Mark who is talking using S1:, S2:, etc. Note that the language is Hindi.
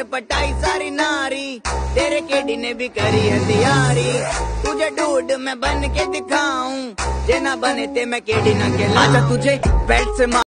S1: पटाई सारी नारी, तेरे केडी ने भी करी है तैयारी। तुझे ढूंढ मैं बन के दिखाऊं, जे ना बने ते मैं केडी ना के। आजा तुझे बेल्ट से